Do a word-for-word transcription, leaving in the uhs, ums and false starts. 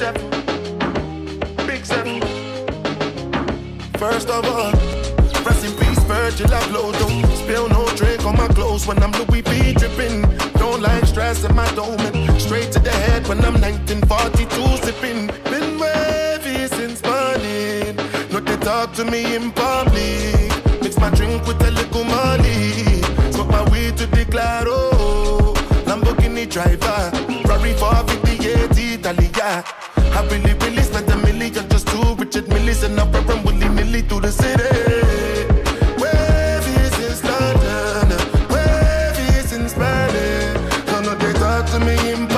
Zep, Big Zep. First of all, rest in peace, Virgil Abloh. Don't spill no drink on my clothes when I'm Louis V dripping. Don't like stress in my dome. Straight to the head when I'm nineteen forty-two sipping. Been wavy since morning. No, they talk to me in public. Mix my drink with a little money. Smoke my weed to declare, oh, Lamborghini driver, Ferrari four fifty-eight Italia. I really, really spent a million just to Richard Millis and up from willy-nilly through the city. Wavy since London, wavy since Berlin. No, no, they talk to me in